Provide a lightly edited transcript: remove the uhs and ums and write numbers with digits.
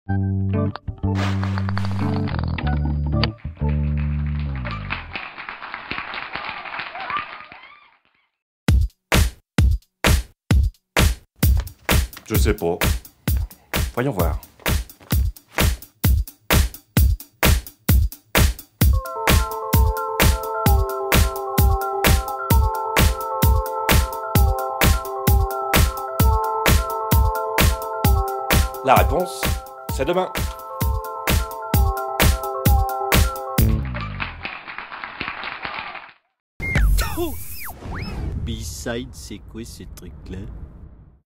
Je sais pas. Voyons voir. La réponse, c'est demain. B-side, c'est quoi ce truc-là?